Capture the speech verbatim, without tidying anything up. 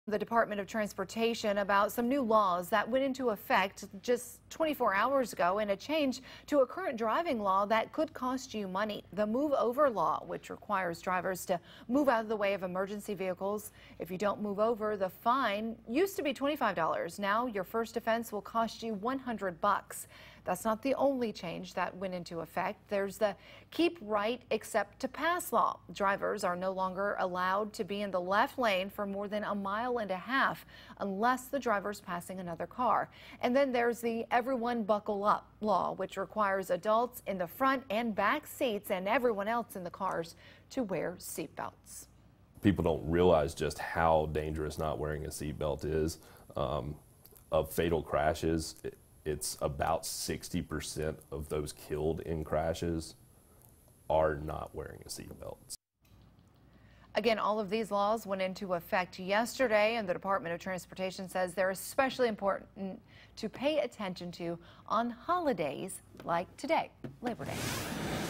The Department of Transportation about some new laws that went into effect just twenty-four hours ago, and a change to a current driving law that could cost you money. The Move Over law, which requires drivers to move out of the way of emergency vehicles. If you don't move over, the fine used to be twenty-five dollars. Now your first offense will cost you one hundred bucks. That's not the only change that went into effect. There's the Keep Right Except to Pass law. Drivers are no longer allowed to be in the left lane for more than a mile and a half unless the driver's passing another car. And then there's the Everyone Buckle Up law, which requires adults in the front and back seats and everyone else in the cars to wear seatbelts. People don't realize just how dangerous not wearing a seatbelt is. Um, of fatal crashes, it, it's about sixty percent of those killed in crashes are not wearing a seatbelt. Again, all of these laws went into effect yesterday, and the Department of Transportation says they're especially important to pay attention to on holidays like today, Labor Day.